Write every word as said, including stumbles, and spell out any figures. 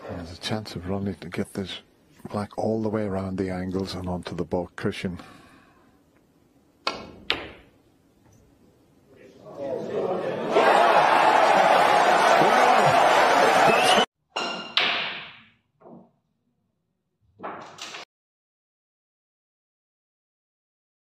There's a chance of Ronnie to get this black all the way around the angles and onto the baulk cushion.